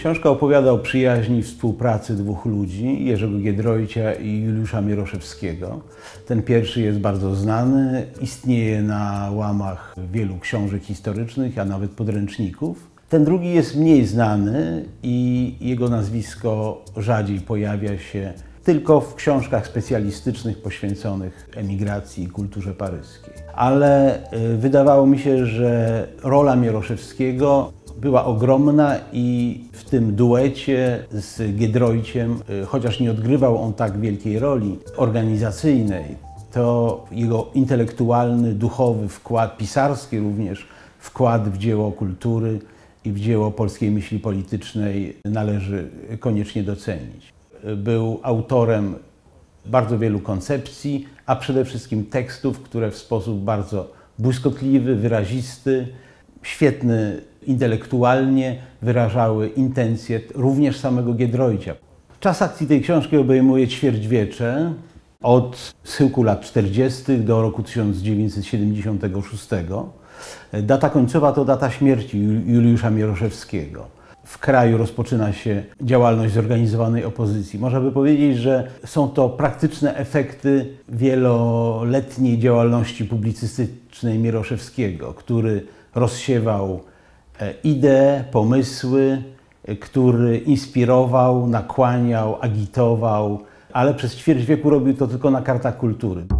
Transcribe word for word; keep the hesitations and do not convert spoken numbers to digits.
Książka opowiada o przyjaźni i współpracy dwóch ludzi, Jerzego Giedroycia i Juliusza Mieroszewskiego. Ten pierwszy jest bardzo znany, istnieje na łamach wielu książek historycznych, a nawet podręczników. Ten drugi jest mniej znany i jego nazwisko rzadziej pojawia się tylko w książkach specjalistycznych poświęconych emigracji i kulturze paryskiej. Ale wydawało mi się, że rola Mieroszewskiego była ogromna i w tym duecie z Giedroyciem, chociaż nie odgrywał on tak wielkiej roli organizacyjnej, to jego intelektualny, duchowy wkład, pisarski również wkład w dzieło kultury i w dzieło polskiej myśli politycznej należy koniecznie docenić. Był autorem bardzo wielu koncepcji, a przede wszystkim tekstów, które w sposób bardzo błyskotliwy, wyrazisty, świetny intelektualnie wyrażały intencje również samego Giedroycia. Czas akcji tej książki obejmuje ćwierćwiecze, od schyłku lat czterdziestych do roku tysiąc dziewięćset siedemdziesiątego szóstego. Data końcowa to data śmierci Juliusza Mieroszewskiego. W kraju rozpoczyna się działalność zorganizowanej opozycji. Można by powiedzieć, że są to praktyczne efekty wieloletniej działalności publicystycznej Mieroszewskiego, który rozsiewał idee, pomysły, który inspirował, nakłaniał, agitował, ale przez ćwierć wieku robił to tylko na kartach kultury.